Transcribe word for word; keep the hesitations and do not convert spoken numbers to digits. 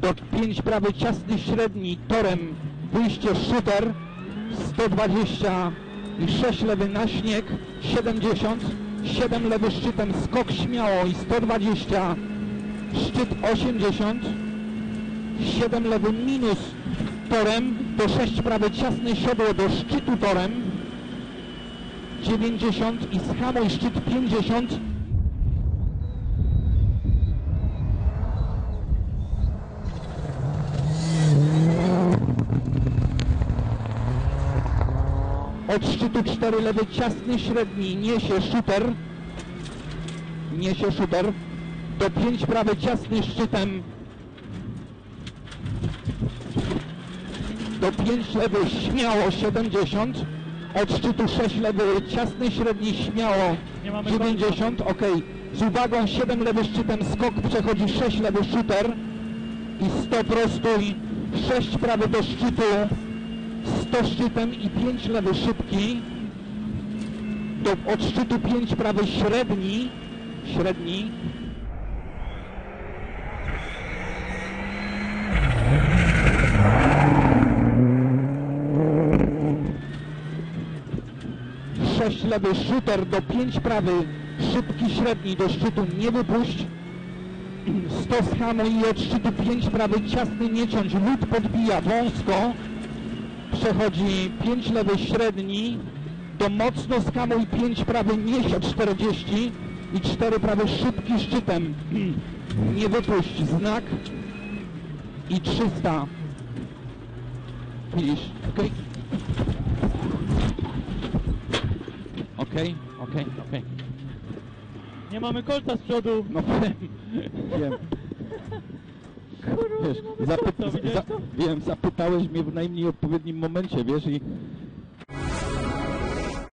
do pięć prawy ciasny średni torem wyjście shooter sto dwadzieścia i sześć lewy na śnieg siedemdziesiąt, siedem lewy szczytem skok śmiało i sto dwadzieścia szczyt osiemdziesiąt, siedem lewy minus torem do sześć prawy ciasne siodło do szczytu torem dziewięćdziesiąt i zhamuj szczyt pięćdziesiąt. Od szczytu cztery lewy ciasny średni niesie shooter, niesie shooter, do pięć prawy ciasny szczytem, do pięć lewy śmiało siedemdziesiąt, od szczytu sześć lewy ciasny średni śmiało dziewięćdziesiąt, ok, z uwagą siedem lewy szczytem skok przechodzi sześć lewy shooter i sto prostój, sześć prawy do szczytu, sto szczytem i pięć lewy szybki, do, od szczytu pięć prawy średni, średni, sześć lewy shooter do pięć prawy szybki średni do szczytu nie wypuść, sto zhamuj i od szczytu pięć prawy ciasny nie ciąć, lód podbija wąsko, przechodzi pięć lewy średni, do mocno zhamuj pięć prawy niesie czterdzieści i cztery prawy szybki szczytem, nie wypuść znak i trzysta. Widzisz, okej? Okej, okej, okej. Nie mamy kolca z przodu. No wiem, wiem. Kurwa, Wiesz, nie mamy zapy kolca, widziałeś za to? wiem, zapytałeś mnie w najmniej odpowiednim momencie, wiesz, i